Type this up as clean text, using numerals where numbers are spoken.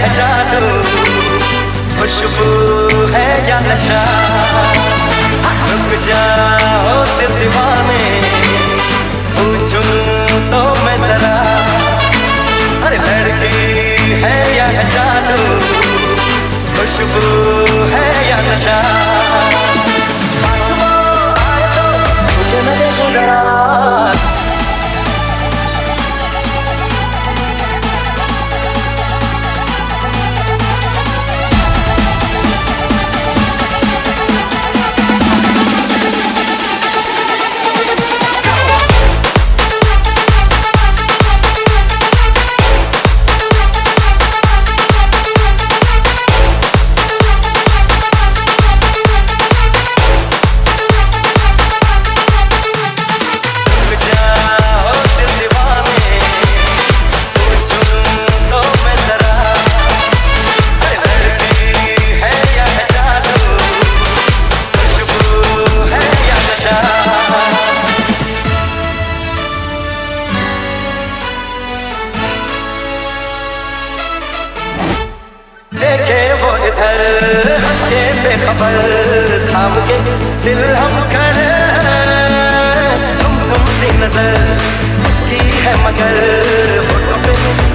है जादू, खुशबू है या नशा। रुक जाओ दिल दीवाने, पूछूं तो मैं जरा, अरे लड़की है या जादू, खुशबू है या नशा। आए तो मुझे न देखो जरा, देखे वो इधर हंस के बेखबर, थाम के दिल हम खड़े, तुम सुन सी नजर उसकी है मगर होठों पे